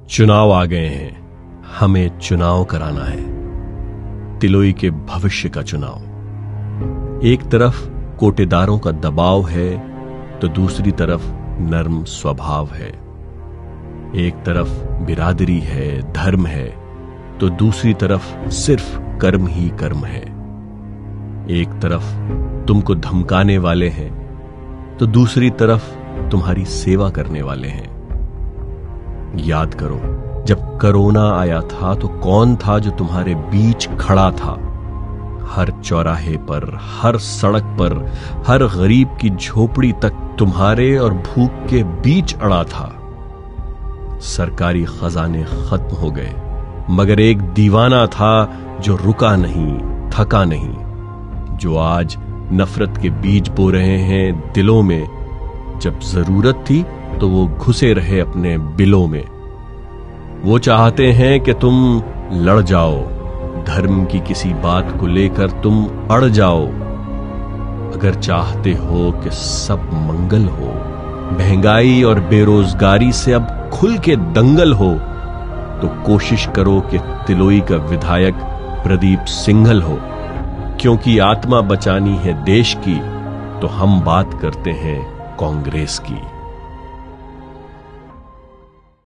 चुनाव आ गए हैं, हमें चुनाव कराना है। तिलोई के भविष्य का चुनाव। एक तरफ कोटेदारों का दबाव है तो दूसरी तरफ नर्म स्वभाव है। एक तरफ बिरादरी है, धर्म है, तो दूसरी तरफ सिर्फ कर्म ही कर्म है। एक तरफ तुमको धमकाने वाले हैं तो दूसरी तरफ तुम्हारी सेवा करने वाले हैं। याद करो, जब कोरोना आया था तो कौन था जो तुम्हारे बीच खड़ा था? हर चौराहे पर, हर सड़क पर, हर गरीब की झोपड़ी तक तुम्हारे और भूख के बीच अड़ा था। सरकारी खजाने खत्म हो गए, मगर एक दीवाना था जो रुका नहीं, थका नहीं, जो आज नफरत के बीज बो रहे हैं दिलों में। जब जरूरत थी तो वो घुसे रहे अपने बिलों में। वो चाहते हैं कि तुम लड़ जाओ, धर्म की किसी बात को लेकर तुम अड़ जाओ। अगर चाहते हो कि सब मंगल हो, महंगाई और बेरोजगारी से अब खुल के दंगल हो, तो कोशिश करो कि तिलोई का विधायक प्रदीप सिंघल हो। क्योंकि आत्मा बचानी है देश की, तो हम बात करते हैं कांग्रेस की।